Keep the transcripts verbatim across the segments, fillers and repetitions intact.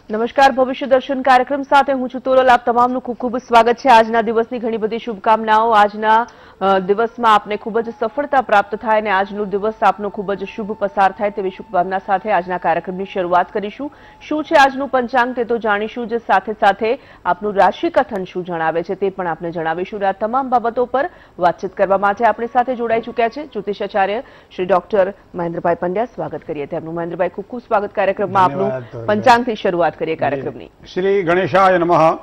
નમસ્કાર, ભવિષ્ય દર્શન કાર્યક્રમ સાથે હું છું તોરલ. આપ તમામનું ખૂબ ખૂબ સ્વાગત છે. આજના દિવસની ઘણી બધી શુભકામનાઓ. આજના દિવસમાં આપને ખૂબ જ સફળતા પ્રાપ્ત થાય અને આજનો દિવસ આપનો ખૂબ જ શુભ પસાર થાય તેવી શુભકામના સાથે આજના કાર્યક્રમની શરૂઆત કરીશું. શું છે આજનું પંચાંગ તે તો જાણીશું જ, સાથે સાથે આપનું રાશિ કથન શું જણાવે છે તે પણ આપને જણાવીશું. આ તમામ બાબતો પર વાતચીત કરવા માટે આપણી સાથે જોડાઈ ચૂક્યા છે જ્યોતિષાચાર્ય શ્રી ડોક્ટર મહેન્દ્રભાઈ પંડ્યા. સ્વાગત કરીએ તેમનું. મહેન્દ્રભાઈ, ખૂબ ખૂબ સ્વાગત કાર્યક્રમમાં. આપનું પંચાંગથી શરૂઆત કરીએ કાર્યક્રમની. શ્રી ગણેશાય નમઃ.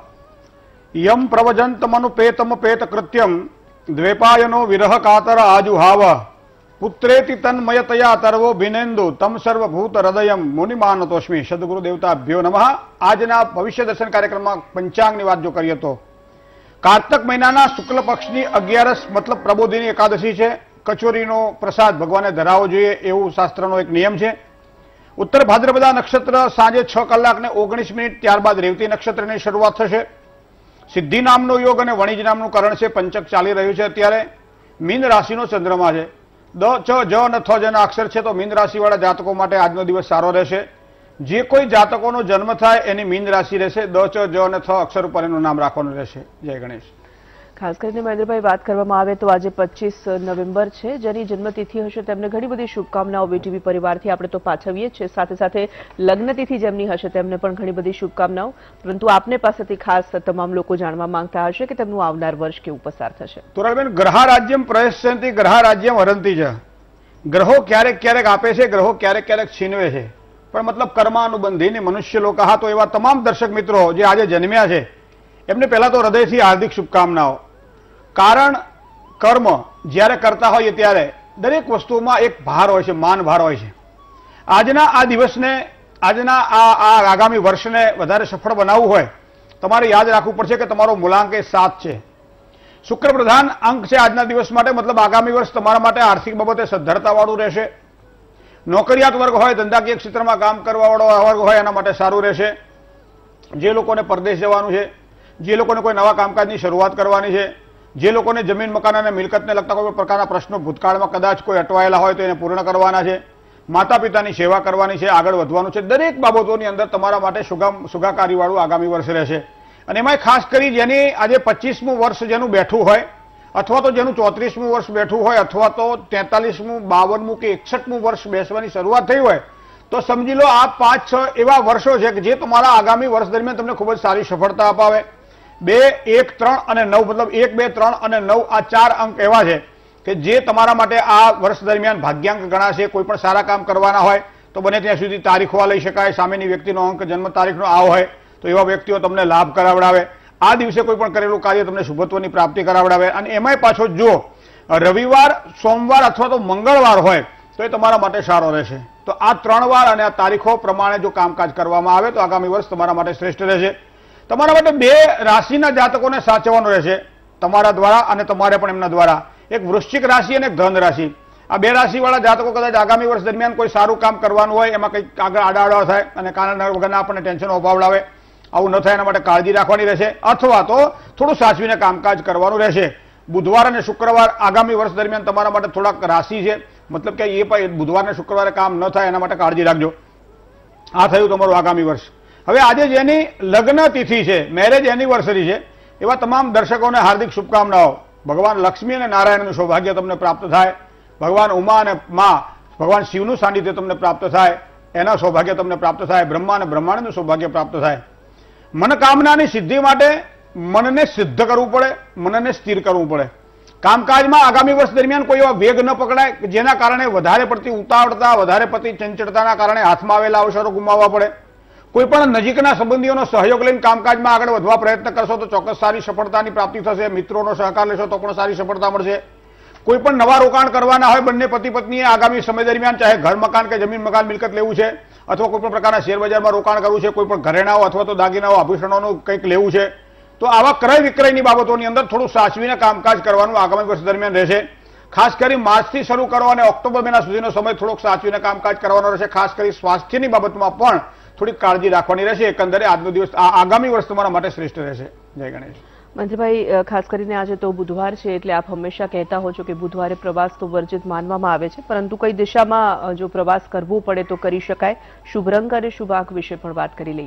યમ પ્રવજંતમનુપેતમ પેત કૃત્યમ દ્વેપાયનો વિરહ કાતર આજુહાવ પુત્રેતિ તન્મયતયા તર્વો ભિનેન્દુ તમ સર્વભૂત હૃદયમ મુનિમાનતોસ્મી. સદગુરુ દેવતાભ્યો નમઃ. આજના ભવિષ્ય દર્શન કાર્યક્રમમાં પંચાંગની વાત જો કરીએ તો કાર્તક મહિનાના શુક્લ પક્ષની અગિયારસ મતલબ પ્રબોધિની એકાદશી છે. કચોરીનો પ્રસાદ ભગવાને ધરાવવો જોઈએ એવું શાસ્ત્રનો એક નિયમ છે. ઉત્તર ભાદ્રપદા નક્ષત્ર સાંજે છ કલાક ને ઓગણીસ મિનિટ ત્યારબાદ રેવતી નક્ષત્રની શરૂઆત થશે. સિદ્ધિ નામનો યોગ અને વણિજ નામનું કરણ છે. પંચક ચાલી રહ્યું છે અત્યારે. મીન રાશિનો ચંદ્રમા છે. દ ચ જ અને થ જના અક્ષર છે તો મીન રાશિવાળા જાતકો માટે આજનો દિવસ સારો રહેશે. જે કોઈ જાતકોનો જન્મ થાય એની મીન રાશિ રહેશે. દ ચ જ અને થ અક્ષર ઉપર એનું નામ રાખવાનું રહેશે. જય ગણેશ. ખાસ કરીને મહેન્દ્રભાઈ, વાત કરવામાં આવે તો આજે પચીસ નવેમ્બર છે. જેની જન્મતિથિ હશે તેમને ઘણી બધી શુભકામનાઓ વીટીવી પરિવારથી આપણે તો પાછવીએ છીએ. સાથે સાથે લગ્નતિથિ જેમની હશે તેમને પણ ઘણી બધી શુભકામનાઓ. પરંતુ આપને પાસેથી ખાસ તમામ લોકો જાણવા માંગતા હશે કે તેમનું આવનાર વર્ષ કેવું પસાર થશે. તોરલબેન, ગ્રહ રાજ્યમ પ્રયસ્યંતિ ગ્રહ રાજ્યમ હરંતી છે. ગ્રહો ક્યારેક ક્યારેક આપે છે, ગ્રહો ક્યારેક ક્યારેક છીનવે છે, પણ મતલબ કર્માનુબંધીને મનુષ્ય લોકો. હા, તો એવા તમામ દર્શક મિત્રો જે આજે જન્મ્યા છે એમને પહેલા તો હૃદયથી હાર્દિક શુભકામનાઓ. કારણ કર્મ જ્યારે કરતા હોઈએ ત્યારે દરેક વસ્તુમાં એક ભાર હોય છે, માન ભાર હોય છે. આજના આ દિવસને, આજના આ આ આગામી વર્ષને વધારે સફળ બનાવવું હોય તમારે યાદ રાખવું પડશે કે તમારો મૂલાંક એ સાત છે. શુક્ર પ્રધાન અંક છે આજના દિવસ માટે. મતલબ આગામી વર્ષ તમારા માટે આર્થિક બાબતે સદ્ધરતાવાળું રહેશે. નોકરિયાત વર્ગ હોય, ધંધાકીય ક્ષેત્રમાં કામ કરવાવાળો વર્ગ હોય એના માટે સારું રહેશે. જે લોકોને પરદેશ જવાનું છે, જે લોકોને કોઈ નવા કામકાજની શરૂઆત કરવાની છે, જે લોકોને જમીન મકાન અને મિલકતને લગતા કોઈ પ્રકારના પ્રશ્નો ભૂતકાળમાં કદાચ કોઈ અટવાયેલા હોય તો એને પૂર્ણ કરવાના છે. માતા પિતાની સેવા કરવાની છે, આગળ વધવાનું છે. દરેક બાબતોની અંદર તમારા માટે સુગમ સુગાકારીવાળું આગામી વર્ષ રહેશે. અને એમાં ખાસ કરી જેની આજે પચીસમું વર્ષ જેનું બેઠું હોય અથવા તો જેનું ચોત્રીસમું વર્ષ બેઠું હોય અથવા તો તેતાલીસમું બાવનમું કે એકસઠમું વર્ષ બેસવાની શરૂઆત થઈ હોય તો સમજી લો આ પાંચ છ એવા વર્ષો છે કે જે તમારા આગામી વર્ષ દરમિયાન તમને ખૂબ જ સારી સફળતા અપાવે. બે, એક, ત્રણ અને નવ મતલબ એક, બે, ત્રણ અને નવ આ ચાર અંક એવા છે કે જે તમારા માટે આ વર્ષ દરમિયાન ભાગ્યાંક ગણાશે. કોઈ પણ સારા કામ કરવાના હોય તો બને ત્યાં સુધી તારીખો લઈ શકાય. સામેની વ્યક્તિનો અંક જન્મ તારીખનો આ હોય તો એવા વ્યક્તિઓ તમને લાભ કરાવડાવે. આ દિવસે કોઈ પણ કરેલું કાર્ય તમને શુભત્વની પ્રાપ્તિ કરાવડાવે. અને એમાંય પાછો જો રવિવાર, સોમવાર અથવા તો મંગળવાર હોય તો એ તમારા માટે સારો રહેશે. તો આ ત્રણ વાર અને આ તારીખો પ્રમાણે જો કામકાજ કરવામાં આવે તો આગામી વર્ષ તમારા માટે શ્રેષ્ઠ રહેશે. તમારા માટે બે રાશિના જાતકોને સાચવવાનું રહેશે તમારા દ્વારા અને તમારે પણ એમના દ્વારા. એક વૃશ્ચિક રાશિ અને ધન રાશિ. આ બે રાશિવાળા જાતકો કદાચ આગામી વર્ષ દરમિયાન કોઈ સારું કામ કરવાનું હોય એમાં કંઈક આગળ આડાઅડવા થાય અને કારણ વગરના આપણને ટેન્શનો અભાવડાવે. આવું ન થાય એના માટે કાળજી રાખવાની રહેશે. અથવા તો થોડું સાચવીને કામકાજ કરવાનું રહેશે. બુધવાર અને શુક્રવાર આગામી વર્ષ દરમિયાન તમારા માટે થોડાક રાશિ છે. મતલબ કે એ પણ બુધવાર અને શુક્રવારે કામ ન થાય એના માટે કાળજી રાખજો. આ થયું તમારું આગામી વર્ષ. હવે આજે જેની લગ્ન તિથિ છે, મેરેજ એનિવર્સરી છે, એવા તમામ દર્શકોને હાર્દિક શુભકામનાઓ. ભગવાન લક્ષ્મી અને નારાયણનું સૌભાગ્ય તમને પ્રાપ્ત થાય. ભગવાન ઉમા અને મા ભગવાન શિવનું સાનિધ્ય તમને પ્રાપ્ત થાય. એના સૌભાગ્ય તમને પ્રાપ્ત થાય. બ્રહ્મા અને બ્રહ્માંડનું સૌભાગ્ય પ્રાપ્ત થાય. મનકામનાની સિદ્ધિ માટે મનને સિદ્ધ કરવું પડે, મનને સ્થિર કરવું પડે. કામકાજમાં આગામી વર્ષ દરમિયાન કોઈ એવા વેગ ન પકડાય જેના કારણે વધારે પડતી ઉતાવળતા, વધારે પડતી ચંચળતાના કારણે હાથમાં આવેલા અવસરો ગુમાવવા પડે. કોઈ પણ નજીકના સંબંધીઓનો સહયોગ લઈને કામકાજમાં આગળ વધવા પ્રયત્ન કરશો તો ચોક્કસ સારી સફળતાની પ્રાપ્તિ થશે. મિત્રોનો સહકાર લેશો તો પણ સારી સફળતા મળશે. કોઈ પણ નવા રોકાણ કરવાના હોય બંને પતિ પત્નીએ આગામી સમય દરમિયાન, ચાહે ઘર મકાન કે જમીન મકાન મિલકત લેવું છે અથવા કોઈ પણ પ્રકારના શેરબજારમાં રોકાણ કરવું છે, કોઈ પણ ઘરેણાઓ અથવા તો દાગીનાઓ આભૂષણોનું કંઈક લેવું છે, તો આવા ક્રય વિક્રયની બાબતોની અંદર થોડું સાચવીને કામકાજ કરવાનું આગામી વર્ષ દરમિયાન રહેશે. ખાસ કરી માર્ચથી શરૂ કરો અને ઓક્ટોબર મહિના સુધીનો સમય થોડોક સાચવીને કામકાજ કરવાનો રહેશે. ખાસ કરી સ્વાસ્થ્યની બાબતમાં પણ થોડી કાળજી રાખવાની રહેશે. એકંદરે આજનો દિવસ આગામી વર્ષ તમારા માટે શ્રેષ્ઠ રહેશે. જય ગણેશ. મંત્રીભાઈ, ખાસ કરીને આજે તો બુધવાર છે એટલે આપ હંમેશા કહેતા હો છો કે બુધવારે પ્રવાસ તો વર્જિત માનવામાં આવે છે, પરંતુ કઈ દિશામાં જો પ્રવાસ કરવો પડે તો કરી શકાય. શુભ રંગ અને શુભ આંખ વિશે પણ વાત કરી લઈએ.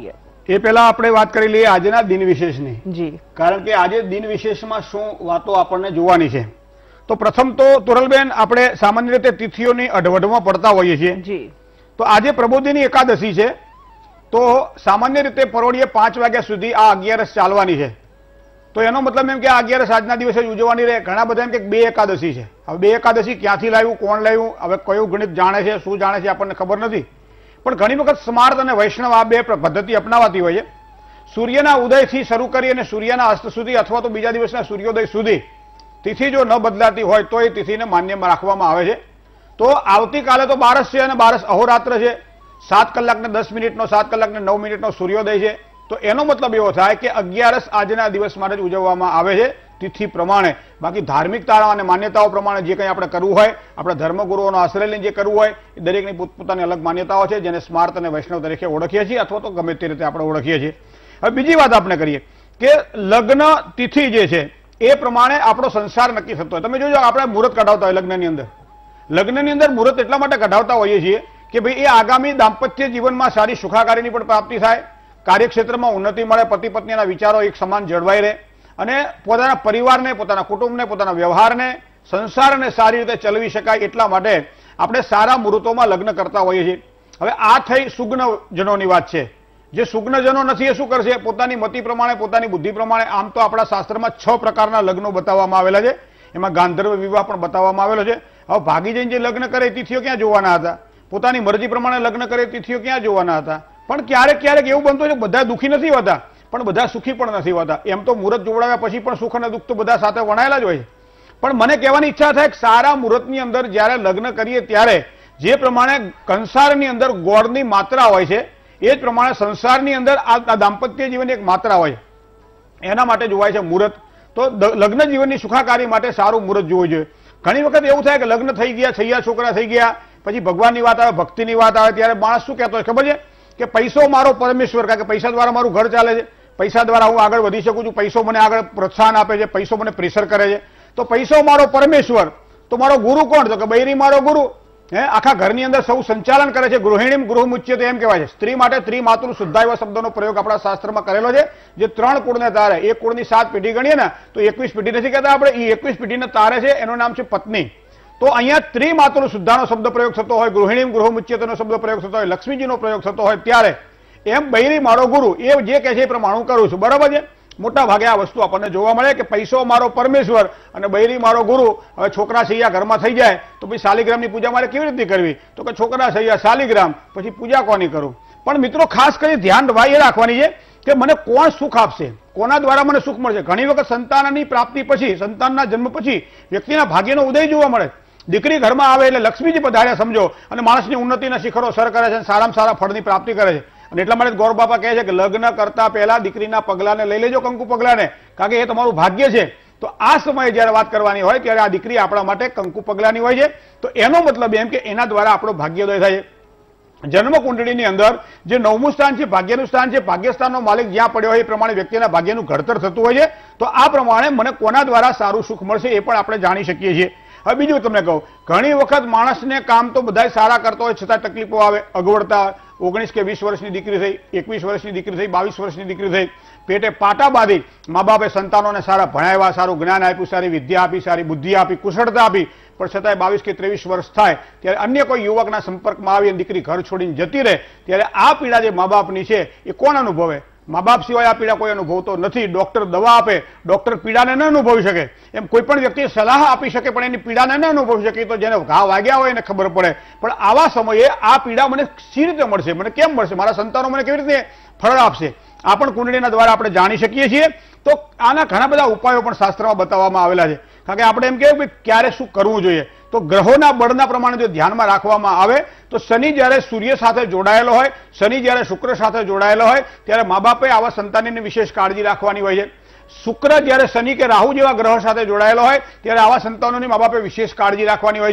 એ પહેલા આપણે વાત કરી લઈએ આજના દિન વિશેષની. જી, કારણ કે આજે દિન વિશેષમાં શું વાતો આપણને જોવાની છે. તો પ્રથમ તો તોરલબેન, આપણે સામાન્ય રીતે તિથિઓની અઢવઢમાં પડતા હોઈએ છીએ. જી. તો આજે પ્રબોધિની એકાદશી છે. તો સામાન્ય રીતે પરોઢિયે પાંચ વાગ્યા સુધી આ અગિયારસ ચાલવાની છે. તો એનો મતલબ એમ કે આ અગિયારસ આજના દિવસે જ ઉજવવાની રહે. ઘણા બધા એમ કે બે એકાદશી છે. હવે બે એકાદશી ક્યાંથી લાવ્યું, કોણ લાવ્યું, હવે કયું ગણિત જાણે છે, શું જાણે છે, આપણને ખબર નથી. પણ ઘણી વખત સ્માર્ત અને વૈષ્ણવ આ બે પદ્ધતિ અપનાવાતી હોય છે. સૂર્યના ઉદયથી શરૂ કરી અને સૂર્યના અસ્ત સુધી અથવા તો બીજા દિવસના સૂર્યોદય સુધી તિથિ જો ન બદલાતી હોય તો એ તિથિને માન્ય રાખવામાં આવે છે. તો આવતીકાલે તો બારસ છે અને બારસ અહોરાત્ર છે. સાત કલાક ને દસ મિનિટનો સાત કલાક ને નવ મિનિટનો સૂર્યોદય છે. તો એનો મતલબ એવો થાય કે અગિયારસ આજના દિવસ માટે જ ઉજવવામાં આવે છે તિથિ પ્રમાણે. બાકી ધાર્મિક તાળા અને માન્યતાઓ પ્રમાણે જે કંઈ આપણે કરવું હોય, આપણે ધર્મગુરુઓનો આશ્રય લઈને જે કરવું હોય, એ દરેકની પોતપોતાની અલગ માન્યતાઓ છે, જેને સ્માર્ત અને વૈષ્ણવ તરીકે ઓળખીએ છીએ અથવા તો ગમે તે રીતે આપણે ઓળખીએ છીએ. હવે બીજી વાત આપણે કરીએ કે લગ્ન તિથિ જે છે એ પ્રમાણે આપણો સંસાર નક્કી થતો હોય. તમે જોજો, આપણે મુહૂર્ત કઢાવતા હોય લગ્નની અંદર. લગ્નની અંદર મુહૂર્ત એટલા માટે કઢાવતા હોઈએ છીએ કે ભાઈ એ આગામી દાંપત્ય જીવનમાં સારી સુખાકારીની પણ પ્રાપ્તિ થાય, કાર્યક્ષેત્રમાં ઉન્નતિ મળે, પતિ પત્નીના વિચારો એક સમાન જળવાઈ રહે અને પોતાના પરિવારને, પોતાના કુટુંબને, પોતાના વ્યવહારને, સંસારને સારી રીતે ચલાવી શકાય. એટલા માટે આપણે સારા મુહૂર્તોમાં લગ્ન કરતા હોઈએ છીએ. હવે આ થઈ સુગ્નજનોની વાત છે. જે સુગ્નજનો નથી એ શું કરશે? પોતાની મતિ પ્રમાણે, પોતાની બુદ્ધિ પ્રમાણે. આમ તો આપણા શાસ્ત્રમાં છ પ્રકારના લગ્નો બતાવવામાં આવેલા છે. એમાં ગાંધર્વ વિવાહ પણ બતાવવામાં આવેલો છે. હવે ભાગી જઈને જે લગ્ન કરે તિથિઓ ક્યાં જોવાના હતા? પોતાની મરજી પ્રમાણે લગ્ન કરે તિથિઓ ક્યાં જોવાના હતા? પણ ક્યારેક ક્યારેક એવું બનતું છે બધા દુઃખી નથી હોતા, પણ બધા સુખી પણ નથી હોતા. એમ તો મુહૂર્ત જોવડાવ્યા પછી પણ સુખ અને દુઃખ તો બધા સાથે વણાયેલા જ હોય છે. પણ મને કહેવાની ઈચ્છા થાય કે સારા મુહૂર્તની અંદર જ્યારે લગ્ન કરીએ ત્યારે જે પ્રમાણે કંસારની અંદર ગોળની માત્રા હોય છે એ જ પ્રમાણે સંસારની અંદર આ દાંપત્ય જીવનની એક માત્રા હોય, એના માટે જોવાય છે મુહૂર્ત. તો લગ્ન જીવનની સુખાકારી માટે સારું મુહૂર્ત જોવું જોઈએ. ઘણી વખત એવું થાય કે લગ્ન થઈ ગયા, છૈયા છોકરા થઈ ગયા, પછી ભગવાનની વાત આવે, ભક્તિની વાત આવે, ત્યારે માણસ શું કહેતો હોય ખબર છે કે પૈસો મારો પરમેશ્વર, કારણ કે પૈસા દ્વારા મારું ઘર ચાલે છે, પૈસા દ્વારા હું આગળ વધી શકું છું, પૈસો મને આગળ પ્રોત્સાહન આપે છે, પૈસો મને પ્રેશર કરે છે. તો પૈસો મારો પરમેશ્વર, તો મારો ગુરુ કોણ? તો કે બૈરી મારો ગુરુ. હે, આખા ઘરની અંદર સૌ સંચાલન કરે છે. ગૃહિણી ગૃહ મુચ્યતે એમ કહેવાય છે. સ્ત્રી માટે ત્રિમાતૃ શુદ્ધા એવા શબ્દનો પ્રયોગ આપણા શાસ્ત્રમાં કરેલો છે, જે ત્રણ કુળને તારે. એક કુળની સાત પેઢી ગણીએ ને તો એકવીસ પેઢી નથી કહેતા આપણે, એ એકવીસ પેઢીને તારે છે, એનું નામ છે પત્ની. તો અહીંયા ત્રિમાતૃ શુદ્ધાનો શબ્દ પ્રયોગ થતો હોય, ગૃહિણી ગૃહ મુચ્યતેનો શબ્દ પ્રયોગ થતો હોય, લક્ષ્મીજીનો પ્રયોગ થતો હોય, ત્યારે એમ બૈરી મારો ગુરુ એ જે કહે છે એ પ્રમાણે હું કરું છું. બરાબર છે. મોટા ભાગે આ વસ્તુ આપણને જોવા મળે કે પૈસો મારો પરમેશ્વર અને બૈરી મારો ગુરુ. હવે છોકરા સૈયા ઘરમાં થઈ જાય તો પછી શાલિગ્રામની પૂજા મારે કેવી રીતે કરવી? તો કે છોકરા સૈયા શાલિગ્રામ, પછી પૂજા કોની કરું? પણ મિત્રો ખાસ કરી ધ્યાન એ રાખવાની છે કે મને કોણ સુખ આપશે, કોના દ્વારા મને સુખ મળશે. ઘણી વખત સંતાનની પ્રાપ્તિ પછી, સંતાનના જન્મ પછી વ્યક્તિના ભાગ્યનો ઉદય જોવા મળે. દીકરી ઘરમાં આવે એટલે લક્ષ્મીજી પધાર્યા સમજો, અને માણસની ઉન્નતિના શિખરો સર કરે છે, સારામાં સારા ફળની પ્રાપ્તિ કરે છે. અને એટલા માટે ગૌર બાપા કહે છે કે લગ્ન કરતા પહેલા દીકરીના પગલાને લઈ લેજો, કંકુ પગલાને, કારણ કે એ તમારું ભાગ્ય છે. તો આ સમયે જ્યારે વાત કરવાની હોય ત્યારે આ દીકરી આપણા માટે કંકુ પગલાની હોય છે. તો એનો મતલબ એમ કે એના દ્વારા આપણો ભાગ્યોદય થાય છે. જન્મ કુંડળીની અંદર જે નવમું સ્થાન છે, ભાગ્યનું સ્થાન છે, ભાગ્યસ્થાનનો માલિક જ્યાં પડ્યો હોય એ પ્રમાણે વ્યક્તિના ભાગ્યનું ઘડતર થતું હોય છે. તો આ પ્રમાણે મને કોના દ્વારા સારું સુખ મળશે એ પણ આપણે જાણી શકીએ છીએ. હવે બીજું તમને કહું, ઘણી વખત માણસને કામ તો બધા સારા કરતો હોય છતાં તકલીફો આવે, અગવડતા. ઓગણીસ કે વીસ વર્ષની દીકરી થઈ, એકવીસ વર્ષની દીકરી થઈ, બાવીસ વર્ષની દીકરી થઈ, પેટે પાટા બાંધી મા બાપે સંતાનોને સારા ભણાવ્યા, સારું જ્ઞાન આપ્યું, સારી વિદ્યા આપી, સારી બુદ્ધિ આપી, કુશળતા આપી, પણ છતાંય બાવીસ કે ત્રેવીસ વર્ષ થાય ત્યારે અન્ય કોઈ યુવકના સંપર્કમાં આવી અને દીકરી ઘર છોડીને જતી રહે, ત્યારે આ પીડા જે મા બાપની છે એ કોણ અનુભવે? મા બાપ સિવાય આ પીડા કોઈ અનુભવતો નથી. ડોક્ટર દવા આપે, ડોક્ટર પીડાને ન અનુભવી શકે. એમ કોઈ પણ વ્યક્તિ સલાહ આપી શકે પણ એની પીડાને ન અનુભવી શકે. તો જેને ઘા વાગ્યા હોય એને ખબર પડે. પણ આવા સમયે આ પીડા મને સી રીતે મળશે, મને કેમ મળશે, મારા સંતાનો મને કેવી રીતે ફળ આપશે, આ પણ કુંડળીના દ્વારા આપણે જાણી શકીએ છીએ. તો આના ઘણા બધા ઉપાયો પણ શાસ્ત્રમાં બતાવવામાં આવેલા છે. કારણ કે આપણે એમ કહેવું કે ક્યારે શું કરવું જોઈએ. તો ગ્રહોના બળના પ્રમાણે જો ધ્યાનમાં રાખવામાં આવે તો શનિ જ્યારે સૂર્ય સાથે જોડાયેલો હોય, શનિ જ્યારે શુક્ર સાથે જોડાયેલો હોય ત્યારે મા બાપે આવા સંતાનની વિશેષ કાળજી રાખવાની હોય છે. શુક્ર જ્યારે શનિ કે રાહુ જેવા ગ્રહ સાથે જોડાયેલો હોય ત્યારે આવા સંતાનોની મા બાપે વિશેષ કાળજી રાખવાની હોય છે.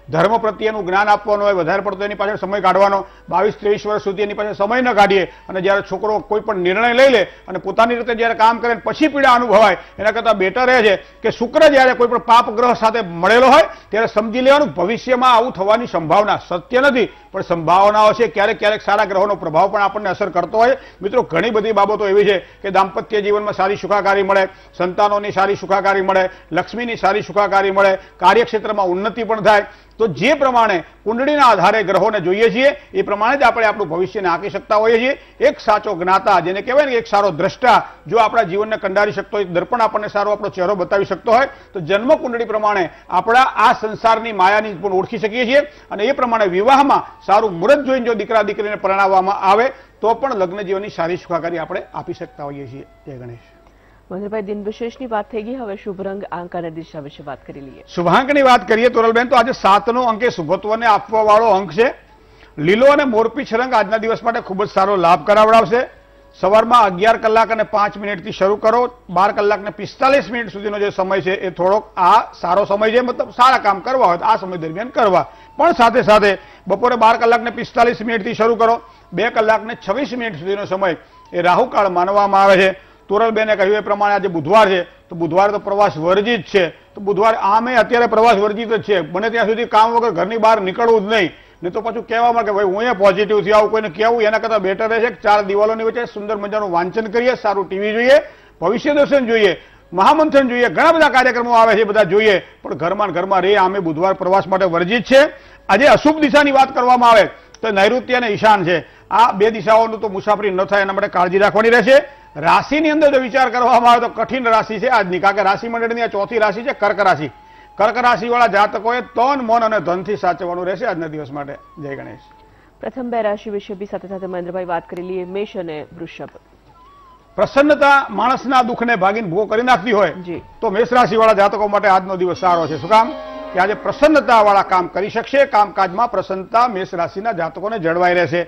ધર્મ પ્રત્યેનું જ્ઞાન આપવાનું હોય, વધારે પડતો એની પાછળ સમય કાઢવાનો, બાવીસ ત્રેવીસ વર્ષ સુધી એની પાછળ સમય ન કાઢીએ અને જ્યારે છોકરો કોઈ પણ નિર્ણય લઈ લે અને પોતાની રીતે જ્યારે કામ કરે પછી પીડા અનુભવાય એના કરતાં બેટર એ છે કે શુક્ર જ્યારે કોઈ પણ પાપ ગ્રહ સાથે મળેલો હોય ત્યારે સમજી લેવાનું ભવિષ્યમાં આવું થવાની સંભાવના સત્ય નથી પણ સંભાવનાઓ છે. ક્યારેક ક્યારેક સારા ગ્રહોનો પ્રભાવ પણ આપણને અસર કરતો હોય. મિત્રો ઘણી બધી બાબતો એવી છે કે દાંપત્ય જીવનમાં સારી સુખાકારી મળે, સંતાનોની સારી સુખાકારી મળે, લક્ષ્મીની સારી સુખાકારી મળે, કાર્યક્ષેત્રમાં ઉન્નતિ પણ થાય. તો જે પ્રમાણે કુંડળીના આધારે ગ્રહોને જોઈએ છીએ એ પ્રમાણે જ આપણે આપણું ભવિષ્યને આંકી શકતા હોઈએ છીએ. એક સાચો જ્ઞાતા જેને કહેવાય ને એક સારો દ્રષ્ટા જો આપણા જીવનને કંડારી શકતો હોય, દર્પણ આપણને સારો આપણો ચહેરો બતાવી શકતો હોય તો જન્મ કુંડળી પ્રમાણે આપણા આ સંસારની માયાની પણ ઓળખી શકીએ છીએ અને એ પ્રમાણે વિવાહમાં સારું મુહૂર્ત જોઈને જો દીકરા દીકરીને પરણાવવામાં આવે તો પણ લગ્ન જીવનની સારી સુખાકારી આપણે આપી શકતા હોઈએ છીએ. જય ગણેશ. મહેન્દ્રભાઈ, દિન વિશેષની વાત થઈ ગઈ, હવે શુભ રંગ, આંક અને દિશા વિશે વાત કરી લઈએ. શુભાંકની વાત કરીએ તોરલબેન તો આજે સાતનો અંક એ શુભત્વને આપવા વાળો અંક છે. લીલો અને મોરપીંછ રંગ આજના દિવસ માટે ખૂબ જ સારો લાભ કરાવડાવશે. સવારમાં અગિયાર કલાક અને પાંચ મિનિટથી શરૂ કરો, બાર કલાક ને પિસ્તાલીસ મિનિટ સુધીનો જે સમય છે એ થોડોક આ સારો સમય છે, મતલબ સારા કામ કરવા હોય તો આ સમય દરમિયાન કરવા. પણ સાથે સાથે બપોરે બાર કલાક ને પિસ્તાલીસ મિનિટથી શરૂ કરો, બે કલાક ને છવ્વીસ મિનિટ સુધીનો સમય એ રાહુકાળ માનવામાં આવે છે. તોરલબેને કહ્યું એ પ્રમાણે આજે બુધવાર છે તો બુધવારે તો પ્રવાસ વર્જિત છે. તો બુધવારે આમે અત્યારે પ્રવાસ વર્જિત જ છે. બને ત્યાં સુધી કામ વગર ઘરની બહાર નીકળવું જ નહીં, નહીં તો પાછું કહેવામાં કે ભાઈ હું અહીંયા પોઝિટિવ થી આવું કોઈને કહેવું એના કરતાં બેટર રહેશે કે ચાર દિવાલોની વચ્ચે સુંદર મજાનું વાંચન કરીએ, સારું ટીવી જોઈએ, ભવિષ્ય દર્શન જોઈએ, મહામંથન જોઈએ, ઘણા બધા કાર્યક્રમો આવે છે બધા જોઈએ પણ ઘરમાં ઘરમાં રે. આમે બુધવાર પ્રવાસ માટે વર્જિત છે. આજે અશુભ દિશાની વાત કરવામાં આવે તો નૈઋત્ય અને ઈશાન છે. આ બે દિશાઓનું તો મુસાફરી ન થાય એના માટે કાળજી રાખવાની રહેશે. રાશિની અંદર જો વિચાર કરવામાં આવે તો કઠિન રાશિ છે આજની, કારણ કે રાશિ મંડળની આ ચોથી રાશિ છે કર્ક રાશિ. કર્ક રાશિ વાળા જાતકોએ તન મન અને ધનથી સાચવવાનું રહેશે આજના દિવસ માટે. જય ગણેશ. પ્રથમ બે રાશિ વિશે બી સાથે સાથે મહેન્દ્રભાઈ વાત કરી લઈએ. મેષ અને વૃષભ. પ્રસન્નતા માણસના દુઃખને ભાગીને ભૂવો કરી નાખતી હોય તો મેષ રાશિ વાળા જાતકો માટે આજનો દિવસ સારો છે. શું કામ કે આજે પ્રસન્નતા વાળા કામ કરી શકશે. કામકાજમાં પ્રસન્નતા મેષ રાશિના જાતકોને જળવાઈ રહેશે.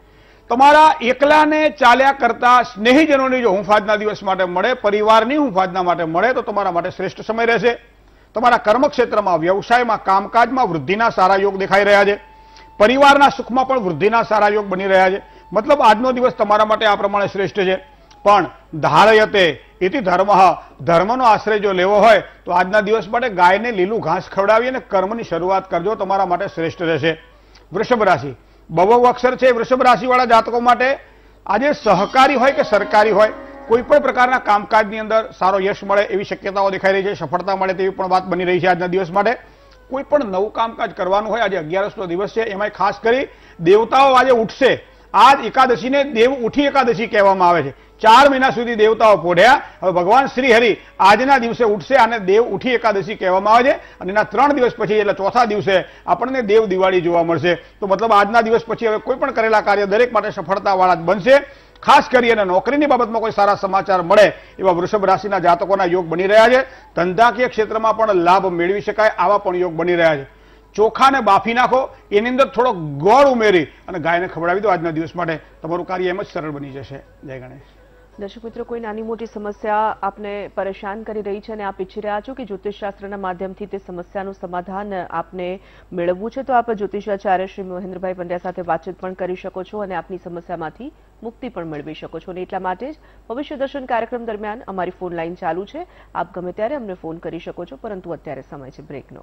તમારા એકલાને ચાલ્યા કરતા સ્નેહીજનોની જો હૂંફ આજના દિવસ માટે મળે, પરિવારની હૂંફ આજના માટે મળે તો તમારા માટે શ્રેષ્ઠ સમય રહેશે. તમારા કર્મક્ષેત્રમાં, વ્યવસાયમાં, કામકાજમાં વૃદ્ધિના સારા યોગ દેખાઈ રહ્યા છે. પરિવારના સુખમાં પણ વૃદ્ધિના સારા યોગ બની રહ્યા છે. મતલબ આજનો દિવસ તમારા માટે આ પ્રમાણે શ્રેષ્ઠ છે. પણ ધારયતે ઇતિ ધર્મ, ધર્મનો આશ્રય જો લેવો હોય તો આજના દિવસ માટે ગાયને લીલું ઘાસ ખવડાવી અને કર્મની શરૂઆત કરજો, તમારા માટે શ્રેષ્ઠ રહેશે. વૃષભ રાશિ બહુ અક્ષર છે. વૃષભ રાશિ વાળા જાતકો માટે આજે સહકારી હોય કે સરકારી હોય કોઈ પણ પ્રકારના કામકાજની અંદર સારો યશ મળે એવી શક્યતાઓ દેખાઈ રહી છે. સફળતા મળે તેવી પણ વાત બની રહી છે આજના દિવસ માટે. કોઈ પણ નવું કામકાજ કરવાનું હોય, આજે અગિયારસનો દિવસ છે, એમાં ખાસ કરી દેવતાઓ આજે ઉઠશે. આજ એકાદશીને દેવ ઉઠી એકાદશી કહેવામાં આવે છે. ચાર મહિના સુધી દેવતાઓ પોઢ્યા, હવે ભગવાન શ્રી હરિ આજના દિવસે ઉઠશે અને દેવ ઉઠી એકાદશી કહેવામાં આવે છે. અને એના ત્રણ દિવસ પછી એટલે ચોથા દિવસે આપણને દેવ દિવાળી જોવા મળશે. તો મતલબ આજના દિવસ પછી હવે કોઈ પણ કરેલા કાર્ય દરેક માટે સફળતાવાળા જ બનશે. ખાસ કરી અને નોકરીની બાબતમાં કોઈ સારા સમાચાર મળે એવા વૃષભ રાશિના જાતકોના યોગ બની રહ્યા છે. ધંધાકીય ક્ષેત્રમાં પણ લાભ મેળવી શકાય આવા પણ યોગ બની રહ્યા છે. ચોખાને બાફી નાખો, એની અંદર થોડો ગોળ ઉમેરી અને ગાયને ખવડાવી દો આજના દિવસ માટે, તમારું કાર્ય એમ જ સરળ બની જશે. જય ગણેશ. દર્શક મિત્રો, કોઈ નાની મોટી સમસ્યા આપને પરેશાન કરી રહી છે અને આપ ઈચ્છી રહ્યા છો કે જ્યોતિષશાસ્ત્રના માધ્યમથી તે સમસ્યાનું સમાધાન આપને મેળવવું છે તો આપ જ્યોતિષાચાર્ય શ્રી મહેન્દ્રભાઈ પંડ્યા સાથે વાતચીત પણ કરી શકો છો અને આપની સમસ્યામાંથી મુક્તિ પણ મેળવી શકો છો. અને એટલા માટે જ ભવિષ્ય દર્શન કાર્યક્રમ દરમિયાન અમારી ફોન લાઈન ચાલુ છે. આપ ગમે ત્યારે અમને ફોન કરી શકો છો, પરંતુ અત્યારે સમય છે બ્રેકનો.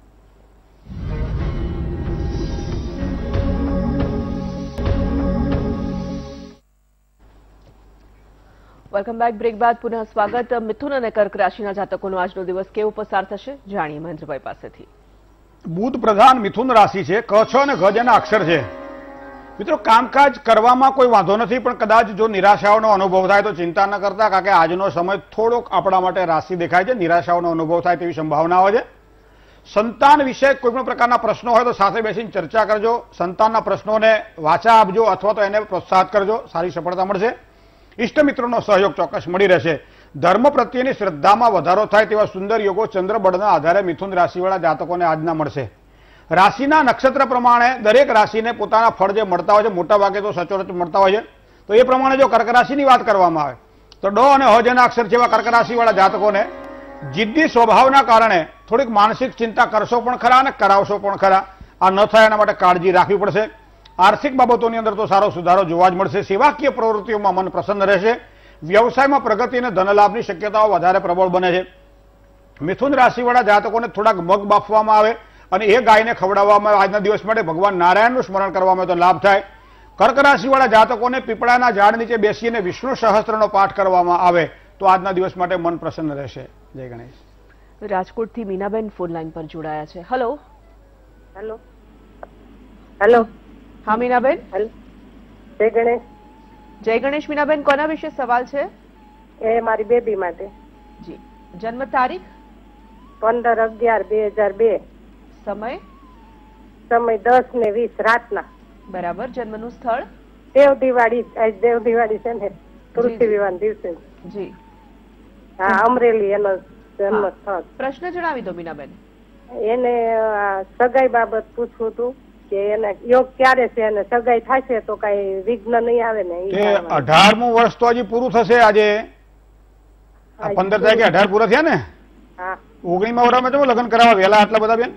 Welcome back. બ્રેક બાદ પુનઃ સ્વાગત. મિથુન અને કર્ક રાશિના જાતકોનો આજનો દિવસ કેવો પસાર થશે જાણીએ મહેન્દ્રભાઈ પાસેથી. બુધ પ્રધાન મિથુન રાશિ છે. ક છ અને ઘ જેના અક્ષર છે. મિત્રો કામકાજ કરવામાં કોઈ વાંધો નથી પણ કદાચ જો નિરાશાઓનો અનુભવ થાય તો ચિંતા ન કરતા, કારણ કે આજનો સમય થોડોક આપણા માટે રાશિ દેખાય છે. નિરાશાઓનો અનુભવ થાય તેવી સંભાવનાઓ છે. સંતાન વિશે કોઈ પણ પ્રકારના પ્રશ્નો હોય તો સાથે બેસીને ચર્ચા કરજો. સંતાનના પ્રશ્નોને વાચા આપજો અથવા તો એને પ્રોત્સાહિત કરજો, સારી સફળતા મળશે. ઇષ્ટ મિત્રોનો સહયોગ ચોક્કસ મળી રહેશે. ધર્મ પ્રત્યેની શ્રદ્ધામાં વધારો થાય તેવા સુંદર યોગો ચંદ્રબળના આધારે મિથુન રાશિવાળા જાતકોને આજના મળશે. રાશિના નક્ષત્ર પ્રમાણે દરેક રાશિને પોતાના ફળ જે મળતા હોય છે, મોટા ભાગે તો સચોટ મળતા હોય છે. તો એ પ્રમાણે જો કર્ક રાશિની વાત કરવામાં આવે તો ડ અને હ જેના અક્ષર જેવા કર્ક રાશિવાળા જાતકોને જિદ્દી સ્વભાવના કારણે થોડીક માનસિક ચિંતા કરશો પણ ખરા અને કરાવશો પણ ખરા. આ ન થાય એના માટે કાળજી રાખવી પડશે। આર્થિક બાબતોની અંદર તો સારો સુધારો જોવા જ મળશે। સેવાકીય પ્રવૃત્તિઓમાં મન પ્રસન્ન રહેશે। વ્યવસાયમાં પ્રગતિ અને ધનલાભની શક્યતાઓ વધારે પ્રબળ બને છે। મિથુન રાશિવાળા જાતકોને થોડાક મગ બાફવામાં આવે અને એ ગાયને ખવડાવવામાં આવે। આજના દિવસ માટે ભગવાન નારાયણનું સ્મરણ કરવામાં આવે તો લાભ થાય। કર્ક રાશિવાળા જાતકોને પીપળાના ઝાડ નીચે બેસીને વિષ્ણુ સહસ્ત્રનો પાઠ કરવામાં આવે તો આજના દિવસ માટે મન પ્રસન્ન રહેશે। જય ગણેશ। રાજકોટથી મીનાબેન ફોન લાઈન પર જોડાયા છે। હેલો હેલો હેલો હા મીનાબેન। હેલો જય ગણેશ। જય ગણેશ મીનાબેન, કોના વિશે સવાલ છે? એ મારી બેબી માટે। જી, જન્મ તારીખ? પંદર અગિયાર બે હજાર બે। સમય? સમય દસ ને વીસ રાતના। બરાબર। જન્મનું સ્થળ? દેવ દિવાળી, આજ દેવ દિવાળી છે ને, તુલસી વિવાહ દિવસે। જી હા, અમરેલી એનો જન્મ સ્થળ। પ્રશ્ન જણાવી દો મીનાબેન। એને આ સગાઈ બાબત પૂછવું હતું કે એને યોગ ક્યારે છે અને સગાઈ થશે તો કઈ વિઘ્ન નહીં આવે ને? તે અઢારમું વર્ષ તો હજી પૂરું થશે આજે। આ પંદર તારીખે અઢાર પૂરા થયા ને? હા। ઓગણીમાં વર્ષમાં તો લગ્ન કરાવવા વહેલા આટલા બધા બેન?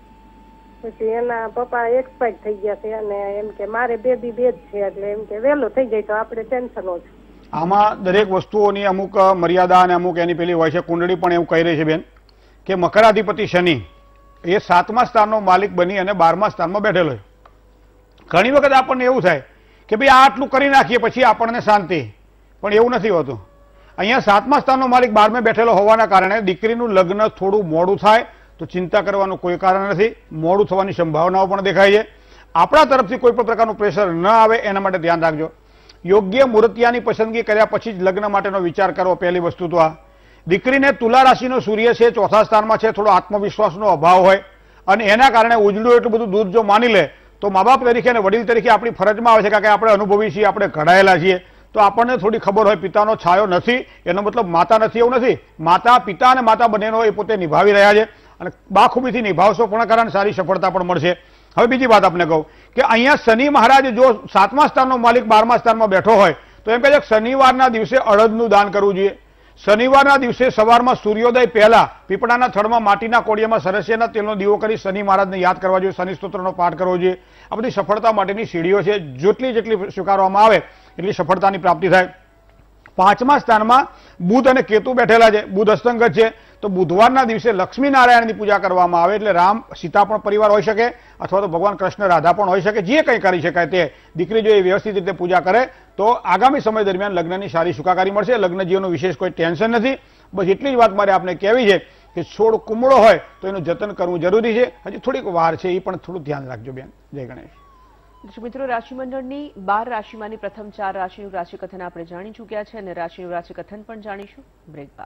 પછી એના પપ્પા એક્સપાયર થઈ ગયા છે અને એમ કે મારે બેબી બે જ છે એટલે એમ કે વહેલું થઈ જાય તો આપણે ટેન્શન ઓછું। આમાં દરેક વસ્તુઓની અમુક મર્યાદા અને અમુક એની પેલી હોય છે। કુંડળી પણ એવું કહી રહી છે બેન કે મકરાધિપતિ શનિ એ સાતમા સ્થાનનો માલિક બની અને બારમા સ્થાનમાં બેઠેલો છે। ઘણી વખત આપણને એવું થાય કે ભાઈ આ આટલું કરી નાખીએ પછી આપણને શાંતિ, પણ એવું નથી હોતું। અહીંયા સાતમા સ્થાનનો માલિક બારમે બેઠેલો હોવાના કારણે દીકરીનું લગ્ન થોડું મોડું થાય તો ચિંતા કરવાનું કોઈ કારણ નથી। મોડું થવાની સંભાવનાઓ પણ દેખાય છે। આપણા તરફથી કોઈ પણ પ્રકારનું પ્રેશર ન આવે એના માટે ધ્યાન રાખજો। યોગ્ય મૂર્તિયાની પસંદગી કર્યા પછી જ લગ્ન માટેનો વિચાર કરવો। પહેલી વસ્તુ તો આ દીકરીને તુલા રાશિનો સૂર્ય છે, ચોથા સ્થાનમાં છે, થોડો આત્મવિશ્વાસનો અભાવ હોય અને એના કારણે ઉજળું એટલું બધું દૂધ જો માની લે તો મા બાપ તરીકે અને વડીલ તરીકે આપણી ફરજમાં આવે છે કારણ કે આપણે અનુભવી છીએ, આપણે ઘડાયેલા છીએ તો આપણને થોડી ખબર હોય પિતાનો છાયો નથી એનો મતલબ માતા નથી એવું નથી। માતા, પિતા અને માતા બંનેનો એ પોતે નિભાવી રહ્યા છે અને બાખૂબીથી નિભાવશો પણ કારણ સારી સફળતા પણ મળશે। હવે બીજી વાત આપને કહું કે અહીંયા શનિ મહારાજ જો સાતમા સ્થાનનો માલિક બારમા સ્થાનમાં બેઠો હોય તો એમ કહે છે કે શનિવારના દિવસે અડદનું દાન કરવું જોઈએ। શનિવારના દિવસે સવારમાં સૂર્યોદય પહેલા પીપળાના થડમાં માટીના કોડિયામાં સરસિયાના તેલનો દીવો કરી શનિ મહારાજને યાદ કરવા જોઈએ। શનિ સ્તોત્રનો પાઠ કરવો જોઈએ। આ બધી સફળતા માટેની સીડીઓ છે। જેટલી જેટલી સ્વીકારવામાં આવે એટલી સફળતાની પ્રાપ્તિ થાય। પાંચમા સ્થાનમાં બુધ અને કેતુ બેઠેલા છે। બુધ અસ્તંગત છે તો બુધવારના દિવસે લક્ષ્મી નારાયણની પૂજા કરવામાં આવે એટલે રામ સીતા પણ પરિવાર હોઈ શકે અથવા તો ભગવાન કૃષ્ણ રાધા પણ હોઈ શકે। જે કંઈ કરી શકાય તે દીકરી જો એ વ્યવસ્થિત રીતે પૂજા કરે તો આગામી સમય દરમિયાન લગ્નની સારી સુખાકારી મળશે। લગ્ન જીવનનું વિશેષ કોઈ ટેન્શન નથી। બસ એટલી જ વાત મારે આપને કહેવી છે કે છોડ કુમળો હોય તો એનું જતન કરવું જરૂરી છે। હજી થોડીક વાર છે, એ પણ થોડું ધ્યાન રાખજો બેન। જય ગણેશ। મિત્રો, રાશિમંડળની બાર રાશિમાંની પ્રથમ ચાર રાશિનું રાશિકથન આપણે જાણી ચૂક્યા છે અને રાશિનું રાશિકથન પણ જાણીશું બ્રેક બાદ।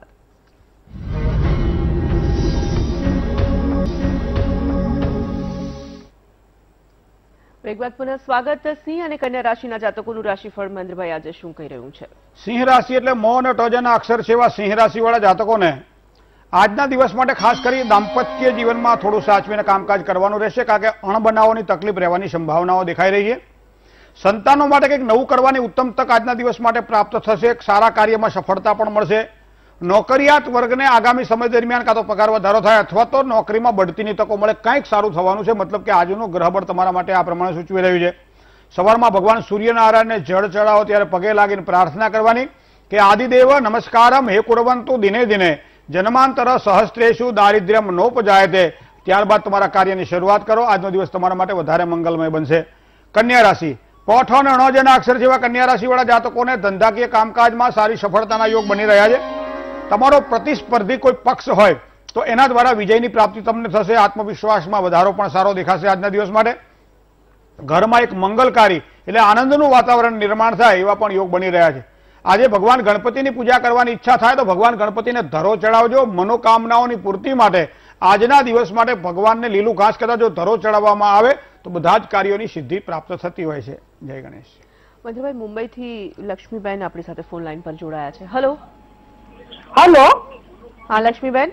બ્રેક બાદ પુનઃ સ્વાગત। સિંહ અને કન્યા રાશિના જાતકોનું રાશિફળ મહેન્દ્રભાઈ આજે શું કહી રહ્યું છે? સિંહ રાશિ એટલે મો અને ટોજના અક્ષર છે એવા સિંહ રાશિવાળા જાતકોને આજના દિવસ માટે ખાસ કરી દાંપત્ય જીવનમાં થોડું સાચવીને કામકાજ કરવાનું રહેશે કારણ કે અણબનાવોની તકલીફ રહેવાની સંભાવનાઓ દેખાઈ રહી છે। સંતાનો માટે કંઈક નવું કરવાની ઉત્તમ તક આજના દિવસ માટે પ્રાપ્ત થશે। સારા કાર્યમાં સફળતા પણ મળશે। નોકરિયાત વર્ગને આગામી સમય દરમિયાન કાં તો પગાર વધારો થાય અથવા તો નોકરીમાં બઢતીની તકો મળે, કંઈક સારું થવાનું છે। મતલબ કે આજનું ગ્રહબળ તમારા માટે આ પ્રમાણે સૂચવી રહ્યું છે। સવારમાં ભગવાન સૂર્યનારાયણને જળ ચડાવો ત્યારે પગે લાગીને પ્રાર્થના કરવાની કે આદિદેવ નમસ્કારમ હે કુર્વંતુ દિને દિને જન્માંતર સહસ્ત્રેષુ દારિદ્ર્યમ નોપજાયતે। ત્યારબાદ તમારા કાર્યની શરૂઆત કરો। આજનો દિવસ તમારા માટે વધારે મંગલમય બનશે। કન્યા રાશિ પોઠ અને અણોજના અક્ષર જેવા કન્યા રાશિવાળા જાતકોને ધંધાકીય કામકાજમાં સારી સફળતાના યોગ બની રહ્યા છે। તમારો પ્રતિસ્પર્ધી કોઈ પક્ષ હોય તો એના દ્વારા વિજયની પ્રાપ્તિ તમને થશે। આત્મવિશ્વાસમાં વધારો પણ સારો દેખાશે આજના દિવસ માટે। ઘરમાં એક મંગલકારી એટલે આનંદનું વાતાવરણ નિર્માણ થાય એવા પણ યોગ બની રહ્યા છે। આજે ભગવાન ગણપતિની પૂજા કરવાની ઈચ્છા થાય તો ભગવાન ગણપતિને ધરો ચડાવજો। મનોકામનાઓની પૂર્તિ માટે આજના દિવસ માટે ભગવાનને લીલું ઘાસ કદાચ જો ધરો ચડાવવામાં આવે તો બધા જ કાર્યોની સિદ્ધિ પ્રાપ્ત થતી હોય છે। જય ગણેશ। મધુભાઈ, મુંબઈથી લક્ષ્મીબેન આપણી સાથે ફોન લાઈન પર જોડાયા છે। હેલો હેલો હા લક્ષ્મીબેન।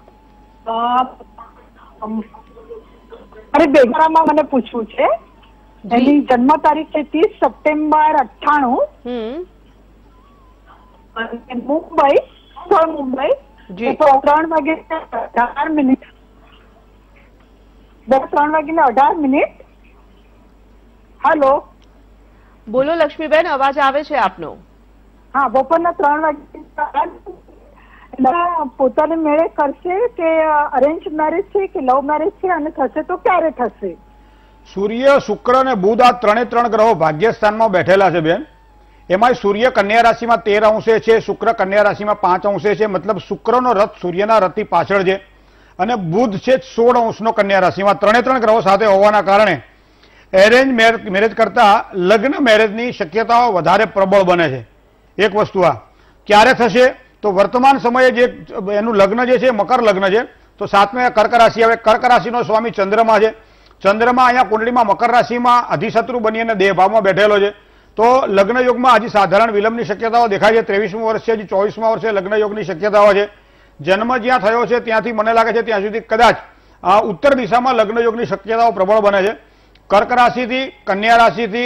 અરે બેગરામાં મને પૂછવું છે, એની જન્મ તારીખ છે ત્રીસ સપ્ટેમ્બર અઠ્ઠાણું હમ અને મુંબઈ સ્થળ મુંબઈ જી તો ત્રણ વાગે ચાર મિનિટ બે ત્રણ વાગીને અઢાર મિનિટ. હેલો, બોલો લક્ષ્મીબેન, અવાજ આવે છે આપનો. હા, બપોરના ત્રણ વાગે પોતાને મેળે કરશે કે અરેન્જ મેરેજ છે કે લવ મેરેજ છે, અને થશે તો ક્યારે થશે? સૂર્ય, શુક્ર અને બુધ આ ત્રણે ત્રણ ગ્રહો ભાગ્યસ્થાનમાં બેઠેલા છે બેન. એમાં સૂર્ય કન્યા રાશિમાં તેર અંશે છે, શુક્ર કન્યા રાશિમાં પાંચ અંશે છે, મતલબ શુક્રનો રથ સૂર્યના રથથી પાછળ છે, અને બુધ છે સોળ અંશનો કન્યા રાશિમાં. ત્રણે ત્રણ ગ્રહો સાથે હોવાના કારણે એરેન્જ મેરેજ કરતા લગ્ન મેરેજની શક્યતાઓ વધારે પ્રબળ બને છે. એક વસ્તુ આ ક્યારે થશે તો વર્તમાન સમયે જે એનું લગ્ન જે છે મકર લગ્ન છે, તો સાતમે કર્ક રાશિ આવે. કર્ક રાશિનો સ્વામી ચંદ્રમા છે. ચંદ્રમા અહીંયા કુંડળીમાં મકર રાશિમાં અધિશત્રુ બની અને દેહ ભાવમાં બેઠેલો છે. તો લગ્ન યોગમાં હજી સાધારણ વિલંબની શક્યતાઓ દેખાય છે. ત્રેવીસમું વર્ષ છે, હજી ચોવીસમા વર્ષે લગ્ન યોગની શક્યતાઓ છે. જન્મ જ્યાં થયો છે ત્યાંથી મને લાગે છે ત્યાં સુધી કદાચ ઉત્તર દિશામાં લગ્ન યોગની શક્યતાઓ પ્રબળ બને છે. કર્ક રાશિથી, કન્યા રાશિથી,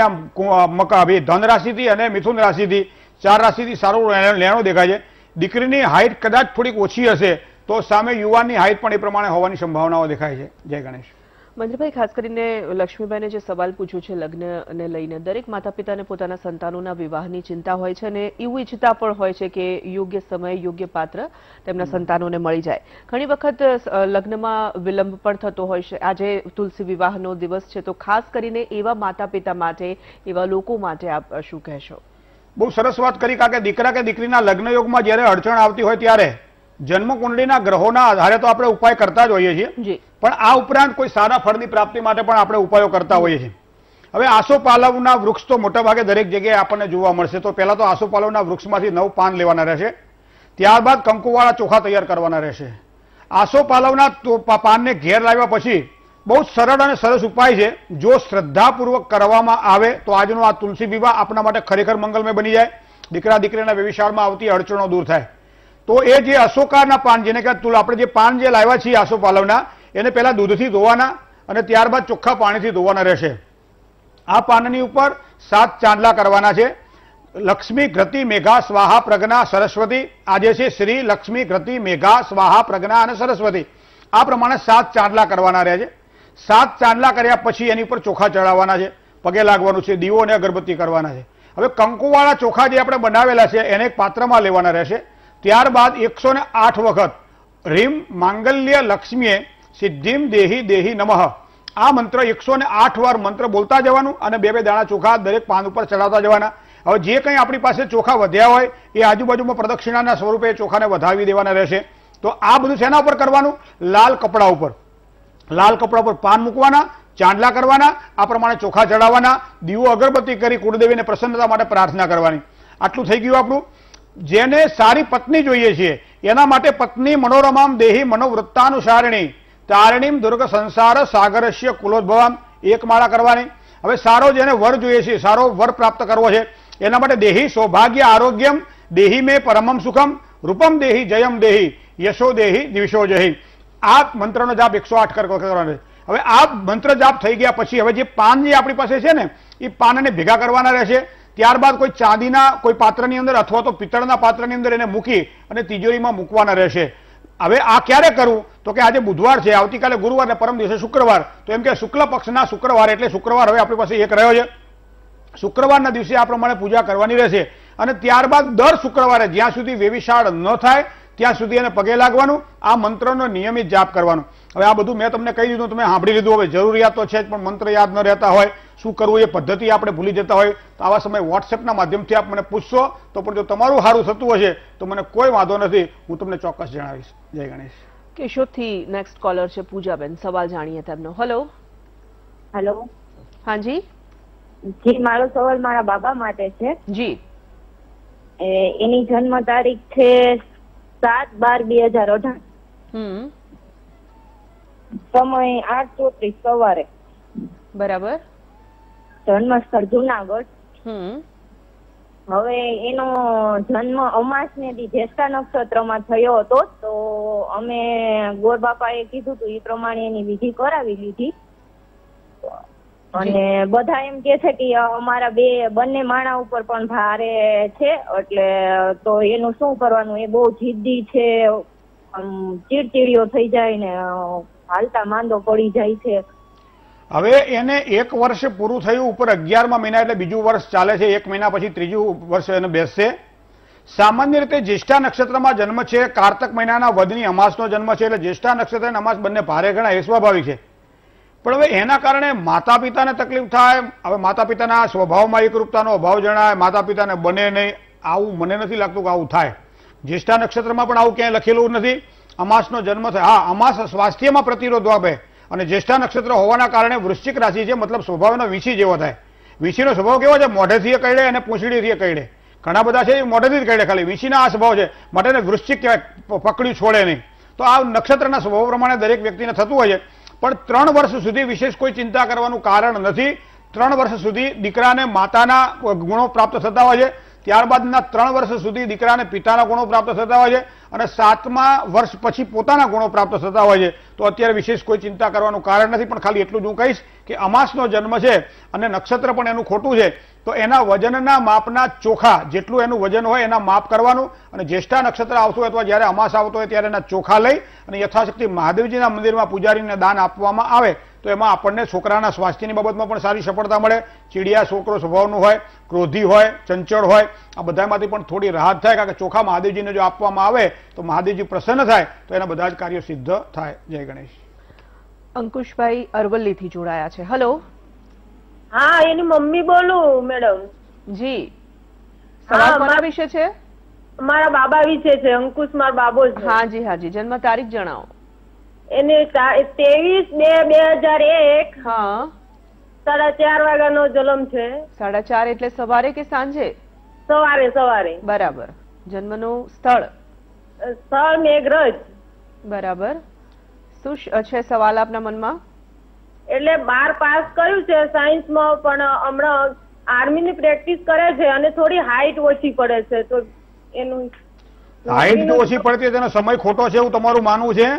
અહીંયા ધન રાશિથી અને મિથુન રાશિથી ચાર રાશિથી સારું લેણો દેખાય છે. દીકરીની હાઈટ કદાચ થોડીક ઓછી હશે તો સામે યુવાનની હાઈટ પણ એ પ્રમાણે હોવાની સંભાવનાઓ દેખાય છે. જય ગણેશ. મંત્રીભાઈ, ખાસ કરીને લક્ષ્મીબેને જે સવાલ પૂછ્યો છે લગ્નને લઈને, દરેક માતા પિતાને પોતાના સંતાનોના વિવાહની ચિંતા હોય છે અને એવું ઈચ્છતા પણ હોય છે કે યોગ્ય સમય, યોગ્ય પાત્ર તેમના સંતાનોને મળી જાય. ઘણી વખત લગ્નમાં વિલંબ પણ થતો હોય છે. આજે તુલસી વિવાહનો દિવસ છે, તો ખાસ કરીને એવા માતા પિતા માટે, એવા લોકો માટે આપ શું કહેશો? બહુ સરસ વાત કરી, કારણ કે દીકરા કે દીકરીના લગ્ન યોગમાં જ્યારે અડચણ આવતી હોય ત્યારે જન્મ કુંડળીના ગ્રહોના આધારે તો આપણે ઉપાય કરતા જ હોઈએ છીએ, પણ આ ઉપરાંત કોઈ સારા ફળની પ્રાપ્તિ માટે પણ આપણે ઉપાયો કરતા હોઈએ છીએ. હવે આસોપાલવના વૃક્ષ તો મોટાભાગે દરેક જગ્યાએ આપણને જોવા મળશે. તો પહેલા તો આસોપાલવના વૃક્ષમાંથી નવ પાન લેવાના રહેશે, ત્યારબાદ કંકુવાળા ચોખા તૈયાર કરવાના રહેશે. આસોપાલવના પાનને ઘેર લાવ્યા પછી બહુ સરળ અને સરસ ઉપાય છે. જો શ્રદ્ધાપૂર્વક કરવામાં આવે તો આજનો આ તુલસી વિવાહ આપણા માટે ખરેખર મંગલમય બની જાય. દીકરા દીકરીના વ્યવિશાળમાં આવતી અડચણો દૂર થાય. તો એ જે અશોકાના પાન, જેને કે આપણે જે પાન જે લાવ્યા છીએ આસોપાલવના, એને પહેલા દૂધથી ધોવાના અને ત્યારબાદ ચોખ્ખા પાણીથી ધોવાના રહેશે. આ પાનની ઉપર સાત ચાંદલા કરવાના છે. લક્ષ્મી ઘ્રતિ મેઘા સ્વાહા પ્રજ્ઞા સરસ્વતી, આજે છે શ્રી લક્ષ્મી ઘ્રતિ મેઘા સ્વાહા પ્રજ્ઞા અને સરસ્વતી. આ પ્રમાણે સાત ચાંદલા કરવાના રહે છે. સાત ચાંદલા કર્યા પછી એની ઉપર ચોખા ચડાવવાના છે, પગે લાગવાનું છે, દીવો અને અગરબત્તી કરવાના છે. હવે કંકુવાળા ચોખા જે આપણે બનાવેલા છે એને એક પાત્રમાં લેવાના રહેશે. ત્યારબાદ એકસો ને આઠ વખત રીમ માંગલ્ય લક્ષ્મીએ સિદ્ધિમ દેહી દેહી નમઃ આ મંત્ર એકસો ને આઠ વાર મંત્ર બોલતા જવાનું અને બે બે દાણા ચોખા દરેક પાન ઉપર ચડાવતા જવાના. હવે જે કંઈ આપણી પાસે ચોખા વધ્યા હોય એ આજુબાજુમાં પ્રદક્ષિણાના સ્વરૂપે ચોખાને વધાવી દેવાના રહેશે. તો આ બધું શેના ઉપર કરવાનું? લાલ કપડા ઉપર. લાલ કપડા પર પાન મૂકવાના, ચાંદલા કરવાના, આ પ્રમાણે ચોખા ચડાવવાના, દીવો અગરબત્તી કરી કુળદેવીને પ્રસન્નતા માટે પ્રાર્થના કરવાની. આટલું થઈ ગયું આપણું. જેને સારી પત્ની જોઈએ છીએ એના માટે પત્ની મનોરમામ દેહી મનોવૃત્તાનુસારિણી તારિણીમ દુર્ગ સંસાર સાગરસ્ય કુલોદ્ભવામ એક માળા કરવાની. હવે સારો જેને વર જોઈએ છે, સારો વર પ્રાપ્ત કરવો છે, એના માટે દેહી સૌભાગ્ય આરોગ્યમ દેહી મે પરમમ સુખમ રૂપમ દેહી જયમ દેહી યશો દેહી દિવિશો જહી. આ મંત્રનો જાપ એકસો આઠ કરવાનો છે. હવે આ મંત્ર જાપ થઈ ગયા પછી હવે જે પાન જે આપણી પાસે છે ને એ પાનને ભેગા કરવાના રહેશે. ત્યારબાદ કોઈ ચાંદીના કોઈ પાત્રની અંદર અથવા તો પિત્તળના પાત્રની અંદર એને મૂકી અને તિજોરીમાં મૂકવાના રહેશે. હવે આ ક્યારે કરવું? તો કે આજે બુધવાર છે, આવતીકાલે ગુરુવાર ને પરમ દિવસે શુક્રવાર. તો એમ કે શુક્લ પક્ષના શુક્રવાર એટલે શુક્રવાર હવે આપણી પાસે એક રહ્યો છે. શુક્રવારના દિવસે આ પ્રમાણે પૂજા કરવાની રહેશે. અને ત્યારબાદ દર શુક્રવારે જ્યાં સુધી વેવિશાળ ન થાય ત્યાં સુધી એને પગે લાગવાનું, આ મંત્રનો નિયમિત જાપ કરવાનો. હવે આ બધું મેં તમને કહી દીધું, તમે સાંભળી લીધું. હવે જરૂરિયાત તો છે જ, પણ મંત્ર યાદ ન રહેતા હોય, શું કરવું એ પદ્ધતિ આપણે ભૂલી જતા હોય, તો આવા સમયે વોટ્સએપના માધ્યમથી આપ મને પૂછશો તો પણ જો તમારું સારું થતું હશે તો મને કોઈ વાંધો નથી, હું તમને ચોક્કસ જણાવીશ. જય ગણેશ. કેશોદથી નેક્સ્ટ કોલર છે પૂજાબેન, સવાલ જાણીએ તેમનો. હેલો. હેલો. હાજી જી, મારો સવાલ મારા બાબા માટે છે. જી. એની જન્મ તારીખ છે સાત બાર બે હજાર અઢાર. હમ. સમય આઠ ચોત્રીસ સવારે. બરાબર. જન્મ સ્થળ જુનાગઢ. હમ. હવે એનો જન્મ અમાસ ને દી જ્યેષ્ઠા નક્ષત્રમાં થયો હતો, તો અમે ગોર બાપાએ કીધું હતું એ પ્રમાણે એની વિધિ કરાવી લીધી. અને બધા એમ કે છે કે અમારા બે બંને માણા ઉપર પણ ભારે છે, એટલે તો એનું શું કરવાનું? એ બહુ જિદ્દી છે, ચીડચીડીઓ થઈ જાય ને હાલતા માંદો પડી જાય છે. હવે એને એક વર્ષ પૂરું થયું, ઉપર અગિયારમા મહિના એટલે બીજું વર્ષ ચાલે છે, એક મહિના પછી ત્રીજું વર્ષ એને બેસશે. સામાન્ય રીતે જ્યેષ્ઠા નક્ષત્રમાં જન્મ છે, કારતક મહિનાના વધની અમાસનો જન્મ છે, એટલે જ્યેષ્ઠા નક્ષત્ર અને અમાસ બંને ભારે ગણાય એ સ્વાભાવિક છે. પણ હવે એના કારણે માતા પિતાને તકલીફ થાય, હવે માતા પિતાના સ્વભાવમાં એકરૂપતાનો અભાવ જણાય, માતા પિતાને બને નહીં, આવું મને નથી લાગતું કે આવું થાય. જ્યેષ્ઠા નક્ષત્રમાં પણ આવું ક્યાંય લખેલું નથી. અમાસનો જન્મ થાય, હા અમાસ સ્વાસ્થ્યમાં પ્રતિરોધ આપે, અને જ્યેષ્ઠા નક્ષત્ર હોવાના કારણે વૃશ્ચિક રાશિ છે, મતલબ સ્વભાવનો વીંછી જેવો થાય. વીંછીનો સ્વભાવ કેવો છે? મોઢેથી કઈડે અને પૂંછડીથી કઈડે. ઘણા બધા છે એ મોઢેથી જ કઈડે, ખાલી વીંછીના આ સ્વભાવ છે, માટે એને વૃશ્ચિક કહેવાય, પકડ્યું છોડે નહીં. તો આ નક્ષત્રના સ્વભાવ પ્રમાણે દરેક વ્યક્તિને થતું હોય છે. પણ ત્રણ વર્ષ સુધી વિશેષ કોઈ ચિંતા કરવાનું કારણ નથી. ત્રણ વર્ષ સુધી દીકરાને માતાના ગુણો પ્રાપ્ત થતા હોય છે, ત્યારબાદના ત્રણ વર્ષ સુધી દીકરાને પિતાના ગુણો પ્રાપ્ત થતા હોય છે, અને સાતમા વર્ષ પછી પોતાના ગુણો પ્રાપ્ત થતા હોય છે. તો અત્યારે વિશેષ કોઈ ચિંતા કરવાનું કારણ નથી. પણ ખાલી એટલું જ હું કહીશ કે અમાસનો જન્મ છે અને નક્ષત્ર પણ એનું ખોટું છે, તો એના વજનના માપના ચોખા, જેટલું એનું વજન હોય એના માપ કરવાનું, અને જ્યેષ્ઠા નક્ષત્ર આવતું હોય અથવા જ્યારે અમાસ આવતો હોય ત્યારે એના ચોખા લઈ અને યથાશક્તિ મહાદેવજીના મંદિરમાં પૂજારીને દાન આપવામાં આવે તો એમાં આપણને છોકરાના સ્વાસ્થ્યની બાબતમાં પણ સારી સફળતા મળે. ચીડિયા છોકરો સ્વભાવનું હોય, ક્રોધી હોય, ચંચળ હોય, આ બધામાંથી પણ થોડી રાહત થાય, કારણ કે ચોખા મહાદેવજીને જો આપવામાં આવે તો મહાદેવજી પ્રસન્ન થાય, તો એના બધા જ કાર્યો સિદ્ધ થાય. જય ગણેશ. અંકુશભાઈ અરવલ્લીથી જોડાયા છે. હેલો. હા, એની મમ્મી બોલું મેડમ. જી, સવાલ કોના વિશે છે? મારા બાબા વિશે છે. અંકુશ મારા બાબો છે. હા જી હા જી. જન્મ તારીખ જણાવો. એને ત્રેવીસ બે બે હજાર એક હા સાડા ચાર વાગ્યાનો જન્મ છે. સાડા ચાર એટલે સવારે કે સાંજે? સવારે. સવારે. બરાબર. જન્મનું સ્થળ? સ્થળ મેઘરજ. બરાબર. શું છે સવાલ આપના મનમાં? એટલે બાર પાસ કર્યું છે સાયન્સમાં, પણ હમણાં આર્મીની પ્રેક્ટિસ કરે છે અને થોડી હાઈટ ઓછી પડે છે, તો એનું હાઈટ ઓછી પડતી તેનો સમય ખોટો છે એવું તમારું માનવું છે?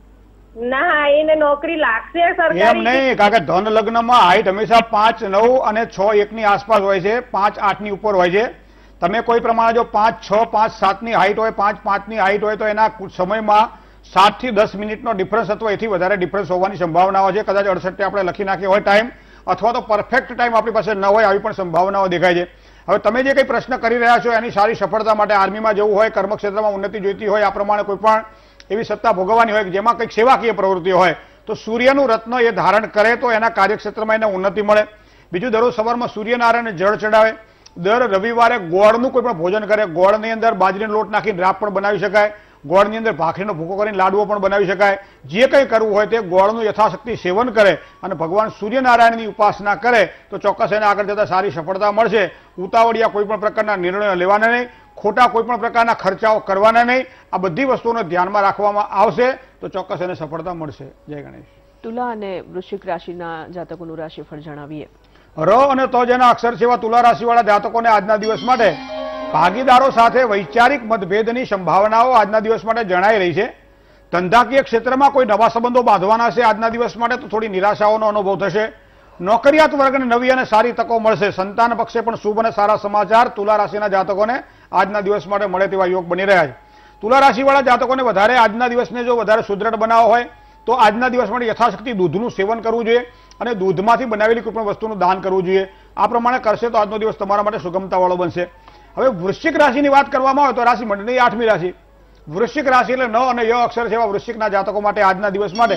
ના, એને નોકરી લાગશે સરકારી. એમ નહીં, કારણ કે ધન લગ્નમાં હાઈટ હંમેશા પાંચ નવ અને છ એક ની આસપાસ હોય છે, પાંચ આઠ ની ઉપર હોય છે. તમે કોઈ પ્રમાણે જો પાંચ છ પાંચ સાત ની હાઈટ હોય, પાંચ પાંચ ની હાઈટ હોય, તો એના સમયમાં સાત થી દસ મિનિટનો ડિફરન્સ અથવા એથી વધારે ડિફરન્સ હોવાની સંભાવનાઓ છે. કદાચ અડસઠ આપણે લખી નાખીએ હોય ટાઈમ, અથવા તો પરફેક્ટ ટાઈમ આપણી પાસે ન હોય, આવી પણ સંભાવનાઓ દેખાય છે. હવે તમે જે કંઈ પ્રશ્ન કરી રહ્યા છો એની સારી સફળતા માટે આર્મીમાં જવું હોય, કર્મક્ષેત્રમાં ઉન્નતિ જોઈતી હોય, આ પ્રમાણે કોઈ પણ એવી સત્તા ભોગવવાની હોય જેમાં કંઈક સેવાકીય પ્રવૃત્તિ હોય, તો સૂર્યનું રત્ન એ ધારણ કરે તો એના કાર્યક્ષેત્રમાં એને ઉન્નતિ મળે. બીજું, દરરોજ સવારમાં સૂર્યનારાયણને જળ ચડાવે. દર રવિવારે ગોળનું કોઈ પણ ભોજન કરે. ગોળની અંદર બાજરીનો લોટ નાખીને રાબ પણ બનાવી શકાય. ગોળની અંદર ભાખરીનો ભૂકો કરીને લાડવો પણ બનાવી શકાય. જે કંઈ કરવું હોય તે ગોળનું યથાશક્તિ સેવન કરે અને ભગવાન સૂર્યનારાયણની ઉપાસના કરે તો ચોક્કસ એને આગળ જતા સારી સફળતા મળશે. ઉતાવળિયા કોઈ પણ પ્રકારના નિર્ણયો લેવાના નહીં, ખોટા કોઈ પણ પ્રકારના ખર્ચાઓ કરવાના નહીં. આ બધી વસ્તુઓને ધ્યાનમાં રાખવામાં આવશે તો ચોક્કસ એને સફળતા મળશે. જય ગણેશ. તુલા અને વૃશ્ચિક રાશિના જાતકોનું રાશિફળ જણાવીએ. ર અને ત જેના અક્ષર છે એવા તુલા રાશિવાળા જાતકોને આજના દિવસ માટે ભાગીદારો સાથે વૈચારિક મતભેદની સંભાવનાઓ આજના દિવસ માટે જણાઈ રહી છે. ધંધાકીય ક્ષેત્રમાં કોઈ નવા સંબંધો બાંધવાના છે આજના દિવસ માટે, તો થોડી નિરાશાઓનો અનુભવ થશે. નોકરિયાત વર્ગને નવી અને સારી તકો મળશે. સંતાન પક્ષે પણ શુભ અને સારા સમાચાર તુલા રાશિના જાતકોને આજના દિવસ માટે મળે તેવા યોગ બની રહ્યા છે. તુલા રાશિવાળા જાતકોને વધારે આજના દિવસને જો વધારે સુદ્રઢ બનાવવો હોય તો આજના દિવસ માટે યથાશક્તિ દૂધનું સેવન કરવું જોઈએ અને દૂધમાંથી બનાવેલી કોઈ પણ વસ્તુનું દાન કરવું જોઈએ. આ પ્રમાણે કરશે તો આજનો દિવસ તમારા માટે સુગમતાવાળો બનશે. હવે વૃશ્ચિક રાશિની વાત કરવામાં આવે તો રાશિ મંડળની આઠમી રાશિ વૃશ્ચિક રાશિ એટલે ન અને ય અક્ષર છે એવા વૃશ્ચિકના જાતકો માટે આજના દિવસ માટે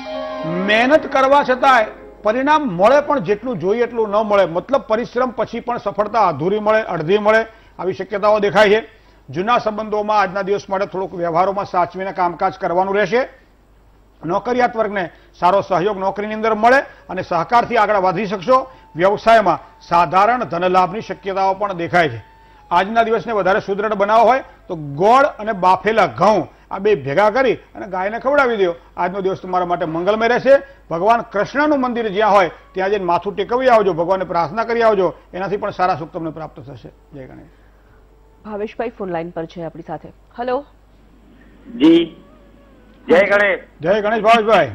મહેનત કરવા છતાંય પરિણામ મળે પણ જેટલું જોઈએ એટલું ન મળે. મતલબ પરિશ્રમ પછી પણ સફળતા અધૂરી મળે, અડધી મળે, આવી શક્યતાઓ દેખાય છે. જૂના સંબંધોમાં આજના દિવસ માટે થોડુંક વ્યવહારોમાં સાચવીને કામકાજ કરવાનું રહેશે. નોકરિયાત વર્ગને સારો સહયોગ નોકરીની અંદર મળે અને સહકારથી આગળ વધી શકશો. વ્યવસાયમાં સાધારણ ધનલાભની શક્યતાઓ પણ દેખાય છે. આજના દિવસને વધારે સુદ્રઢ બનાવવો હોય તો ગોળ અને બાફેલા ઘઉં આ બે ભેગા કરી અને ગાયને ખવડાવી દો. આજનો દિવસ તમારા માટે મંગલમય રહેશે. ભગવાન કૃષ્ણનું મંદિર જ્યાં હોય ત્યાં જઈને માથું ટેકવી આવજો, ભગવાનને પ્રાર્થના કરી આવજો, એનાથી પણ સારા સુખ તમને પ્રાપ્ત થશે. જય ગણેશ. ભાવેશભાઈ ફોન લાઈન પર છે આપણી સાથે. હેલો. જી જય ગણેશ. જય ગણેશ ભાવેશભાઈ.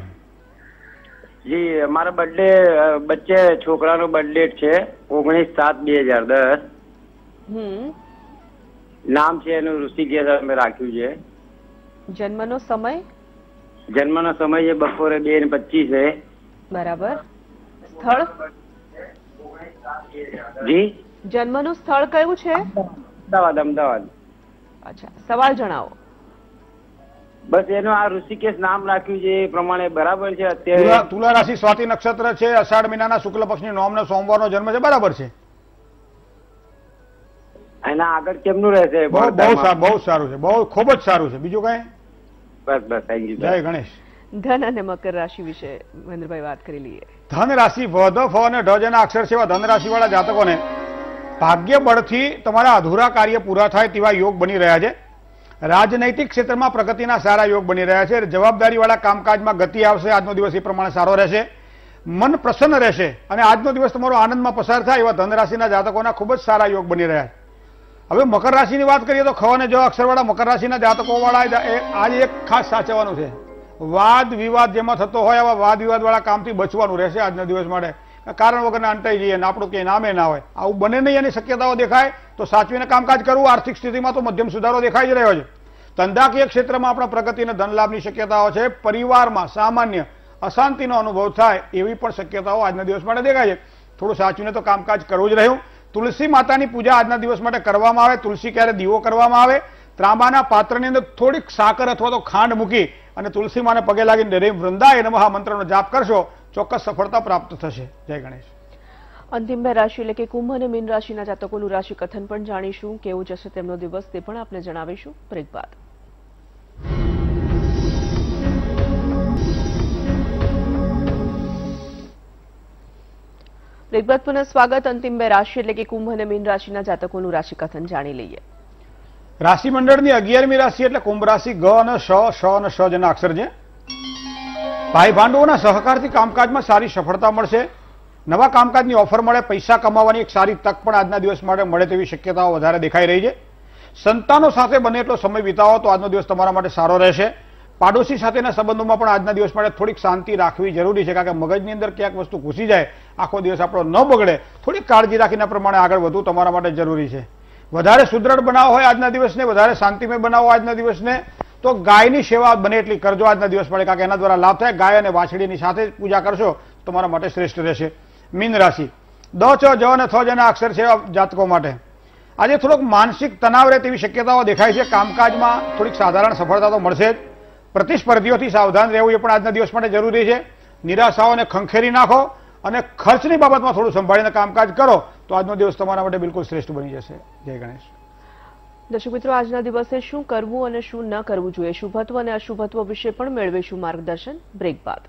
જી મારા બર્થડે બચ્ચે છોકરાનો બર્થડે છે ઓગણીસ સાત બે હજાર દસ. હમ નામ છે એનું ઋષિકેશ અમે રાખ્યું છે. જન્મનો સમય? જન્મનો સમય છે બપોરે બે ને પચીસ છે. બરાબર. સ્થળ? જી જન્મનું સ્થળ કયું છે? અમદાવાદ. અમદાવાદ. અચ્છા, સવાલ જણાવો. બસ એનું આ ઋષિકેશ નામ રાખ્યું છે એ પ્રમાણે બરાબર છે તુલા અત્યારે? તુલા રાશિ સ્વાતિ નક્ષત્ર છે, અષાઢ મહિનાના શુક્લ પક્ષની નોમનો સોમવારનો જન્મ છે, બરાબર છે. એના આગળ કેમનું રહેશે? બહુ બહુ સા- બહુ સારું છે, બહુ ખૂબ જ સારું છે. બીજું કઈ? બસ બસ થેન્ક યુ. જય ગણેશ. ધન અને મકર રાશિ વિશે મહેન્દ્રભાઈ વાત કરી લઈએ. ધન રાશિ વ, ધ, ફ અને ઢ જેના અક્ષર છે એવા ધન રાશિ વાળા જાતકોને ભાગ્ય બળથી તમારા અધૂરા કાર્ય પૂરા થાય તેવા યોગ બની રહ્યા છે. રાજનૈતિક ક્ષેત્રમાં પ્રગતિના સારા યોગ બની રહ્યા છે. જવાબદારી વાળા કામકાજમાં ગતિ આવશે. આજનો દિવસ એ પ્રમાણે સારો રહેશે. મન પ્રસન્ન રહેશે અને આજનો દિવસ તમારો આનંદમાં પસાર થાય એવા ધન રાશિના જાતકોના ખૂબ જ સારા યોગ બની રહ્યા છે. હવે મકર રાશિની વાત કરીએ તો ખ અને જ અક્ષરવાળા મકર રાશિના જાતકો વાળા આજે એક ખાસ સાચવવાનું છે. વાદ વિવાદ જેમાં થતો હોય આવા વાદ વિવાદ વાળા કામથી બચવાનું રહેશે આજના દિવસ માટે. કારણ વગરના અંટાઈ જઈએ ને આપણું કંઈ નામે ના હોય, આવું બને નહીં. એની શક્યતાઓ દેખાય તો સાચવીને કામકાજ કરવું. આર્થિક સ્થિતિમાં તો મધ્યમ સુધારો દેખાઈ જ રહ્યો છે. ધંધાકીય ક્ષેત્રમાં આપણા પ્રગતિ અને ધન લાભની શક્યતાઓ છે. પરિવારમાં સામાન્ય અશાંતિનો અનુભવ થાય એવી પણ શક્યતાઓ આજના દિવસ માટે દેખાય છે. થોડું સાચવીને તો કામકાજ કરવું જ રહ્યું. તુલસી માતાની પૂજા આજના દિવસ માટે કરવામાં આવે. તુલસી ક્યારે દીવો કરવામાં આવે, ત્રાંબાના પાત્રની અંદર થોડીક સાકર અથવા તો ખાંડ મૂકી અને તુલસી માને પગે લાગીને રે વૃંદાય નમઃ મંત્રનો જાપ કરશો, ચોક્કસ સફળતા પ્રાપ્ત થશે. જય ગણેશ. અંતિમ બે રાશિ એટલે કે કુંભ અને મીન રાશિના જાતકોનું રાશિ કથન પણ જાણીશું. કેવું જશે તેમનો દિવસ તે પણ આપને જણાવીશું બ્રેક બાદ. બ્રેક બાદ પુનઃ સ્વાગત. અંતિમ બે રાશિ એટલે કે કુંભ અને મીન રાશિના જાતકોનું રાશિ કથન જાણી લઈએ. રાશિ મંડળની અગિયારમી રાશિ એટલે કુંભ રાશિ. ગ અને શ, શ અને શ જેના અક્ષર છે. ભાઈ ભાંડવોના સહકારથી કામકાજમાં સારી સફળતા મળશે. નવા કામકાજની ઓફર મળે. પૈસા કમાવાની એક સારી તક પણ આજના દિવસ માટે મળે તેવી શક્યતાઓ વધારે દેખાઈ રહી છે. સંતાનો સાથે બને એટલો સમય વિતાવો તો આજનો દિવસ તમારા માટે સારો રહેશે. પાડોશી સાથેના સંબંધોમાં પણ આજના દિવસ માટે થોડીક શાંતિ રાખવી જરૂરી છે, કારણ કે મગજની અંદર ક્યાંક વસ્તુ ઘૂસી જાય, આખો દિવસ આપણો ન બગડે, થોડીક કાળજી રાખીને પ્રમાણે આગળ વધવું તમારા માટે જરૂરી છે. વધારે સુદ્રઢ બનાવો હોય આજના દિવસને, વધારે શાંતિમય બનાવો આજના દિવસને, તો ગાયની સેવા બને એટલી કરજો આજના દિવસ માટે, કારણ કે એના દ્વારા લાભ થાય. ગાય અને વાછડીની સાથે પૂજા કરશો તમારા માટે શ્રેષ્ઠ રહેશે. મીન રાશિ દ, ચ, જ અને થ જેના અક્ષર છે જાતકો માટે આજે થોડોક માનસિક તણાવ રહે તેવી શક્યતાઓ દેખાય છે. કામકાજમાં થોડીક સાધારણ સફળતા તો મળશે જ. પ્રતિસ્પર્ધીઓથી સાવધાન રહેવું એ પણ આજના દિવસ માટે જરૂરી છે. નિરાશાઓને ખંખેરી નાખો અને ખર્ચની બાબતમાં થોડું સંભાળીને કામકાજ કરો તો આજનો દિવસ તમારા માટે બિલકુલ શ્રેષ્ઠ બની જશે. જય ગણેશ. દર્શક મિત્રો, આજના દિવસે શું કરવું અને શું ન કરવું જોઈએ, શુભત્વ અને અશુભત્વ વિશે પણ મેળવીશું માર્ગદર્શન બ્રેક બાદ.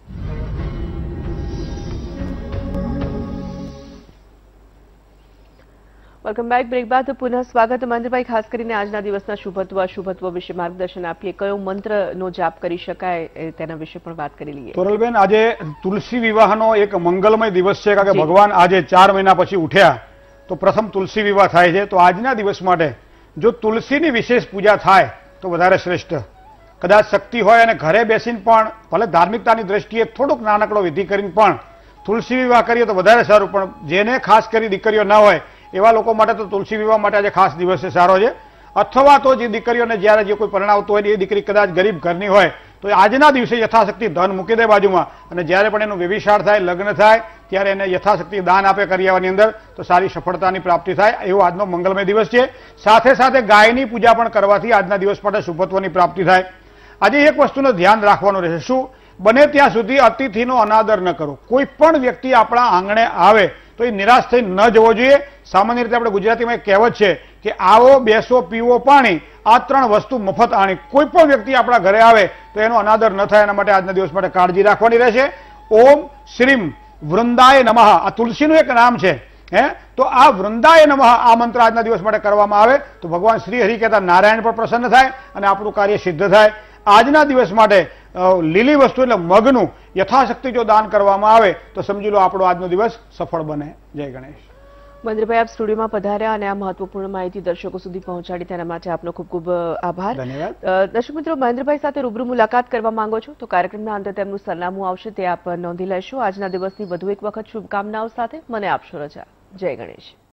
Welcome back. બ્રેક બાદ પુનઃ સ્વાગત. મહેન્દ્રભાઈ, ખાસ કરીને આજના દિવસના શુભત્વ અશુભત્વ વિશે માર્ગદર્શન આપીએ. કયો મંત્રનો જાપ કરી શકાય તેના વિશે પણ વાત કરી લઈએ. તોરલબેન, આજે તુલસી વિવાહનો એક મંગલમય દિવસ છે, કારણ કે ભગવાન આજે ચાર મહિના પછી ઉઠ્યા તો પ્રથમ તુલસી વિવાહ થાય છે. તો આજના દિવસ માટે જો તુલસીની વિશેષ પૂજા થાય તો વધારે શ્રેષ્ઠ. કદાચ શક્તિ હોય અને ઘરે બેસીને પણ ભલે ધાર્મિકતાની દ્રષ્ટિએ થોડુંક નાનકડો વિધિ કરીને પણ તુલસી વિવાહ કરીએ તો વધારે સારું. પણ જેને ખાસ કરી દીકરીઓ ના હોય એવા લોકો માટે તો તુલસી વિવાહ માટે આજે ખાસ દિવસ સારો છે. અથવા તો જે દીકરીઓને જ્યારે જે કોઈ પરણાવતો હોય એ દીકરી કદાચ ગરીબ ઘરની હોય તો આજના દિવસે યથાશક્તિ ધન મૂકી દે બાજુમાં, અને જ્યારે પણ એનું વ્યભિચાર થાય, લગ્ન થાય, ત્યારે એને યથાશક્તિ દાન આપે કરિયાવાની અંદર તો સારી સફળતાની પ્રાપ્તિ થાય. એવો આજનો મંગલમય દિવસ છે. સાથે સાથે ગાયની પૂજા પણ કરવાથી આજના દિવસ માટે શુભત્વની પ્રાપ્તિ થાય. આજે એક વસ્તુનું ધ્યાન રાખવાનું રહેશે. શું? બને ત્યાં સુધી અતિથિનો અનાદર ન કરો. કોઈ પણ વ્યક્તિ આપણા આંગણે આવે તો એ નિરાશ થઈ ન જવો જોઈએ. સામાન્ય રીતે આપણે ગુજરાતીમાં એક કહેવત છે કે આવો, બેસો, પીવો પાણી, આ ત્રણ વસ્તુ મફત આણી. કોઈ પણ વ્યક્તિ આપણા ઘરે આવે તો એનો અનાદર ન થાય, એના માટે આજના દિવસ માટે કાળજી રાખવાની રહેશે. ઓમ શ્રીમ વૃંદાય નમઃ, આ તુલસીનું એક નામ છે. હે તો આ વૃંદાય નમઃ આ મંત્ર આજના દિવસ માટે કરવામાં આવે તો ભગવાન શ્રી હરિ કહેતા નારાયણ પણ પ્રસન્ન થાય અને આપણું કાર્ય સિદ્ધ થાય. આજના દિવસ માટે લીલી વસ્તુ એટલે મગનું યથાશક્તિ જો દાન કરવામાં આવે તો સમજી લો આપણો આજનો દિવસ સફળ બને. જય ગણેશ. મહેન્દ્રભાઈ, આપ સ્ટુડિયોમાં પધાર્યા અને આ મહત્વપૂર્ણ માહિતી દર્શકો સુધી પહોંચાડી તેના માટે આપનો ખૂબ ખૂબ આભાર. ધન્યવાદ. દર્શક મિત્રો, મહેન્દ્રભાઈ સાથે રૂબરૂ મુલાકાત કરવા માંગો છો તો કાર્યક્રમના અંતે તેમનું સરનામું આવશે, તે આપ નોંધી લેશો. આજના દિવસની વધુ એક વખત શુભકામનાઓ સાથે મને આપશો રજા. જય ગણેશ.